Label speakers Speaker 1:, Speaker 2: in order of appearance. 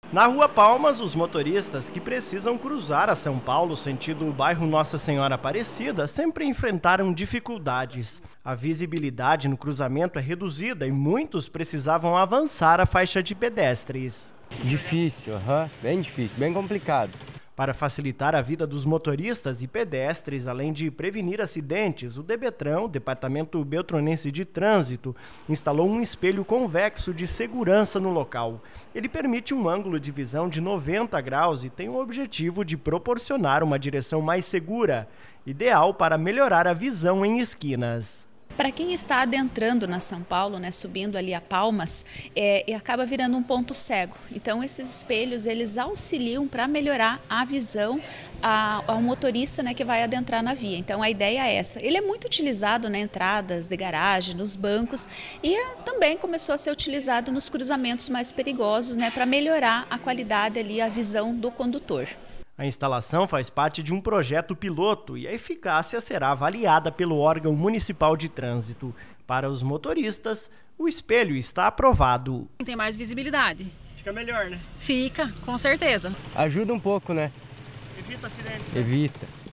Speaker 1: Na Rua Palmas, os motoristas que precisam cruzar a São Paulo sentido o bairro Nossa Senhora Aparecida sempre enfrentaram dificuldades. A visibilidade no cruzamento é reduzida e muitos precisavam avançar a faixa de pedestres.
Speaker 2: Difícil, bem difícil, bem complicado.
Speaker 1: Para facilitar a vida dos motoristas e pedestres, além de prevenir acidentes, o Debetran, o Departamento Beltronense de Trânsito, instalou um espelho convexo de segurança no local. Ele permite um ângulo de visão de 90 graus e tem o objetivo de proporcionar uma direção mais segura, ideal para melhorar a visão em esquinas.
Speaker 3: Para quem está adentrando na São Paulo, né, subindo ali a Palmas, acaba virando um ponto cego. Então esses espelhos eles auxiliam para melhorar a visão ao motorista, né, que vai adentrar na via. Então a ideia é essa. Ele é muito utilizado nas entradas de garagem, nos bancos e também começou a ser utilizado nos cruzamentos mais perigosos, né, para melhorar a qualidade ali, a visão do condutor.
Speaker 1: A instalação faz parte de um projeto piloto e a eficácia será avaliada pelo órgão municipal de trânsito. Para os motoristas, o espelho está aprovado.
Speaker 4: Tem mais visibilidade.
Speaker 1: Fica melhor, né?
Speaker 4: Fica, com certeza.
Speaker 2: Ajuda um pouco, né?
Speaker 1: Evita acidentes.
Speaker 2: Evita.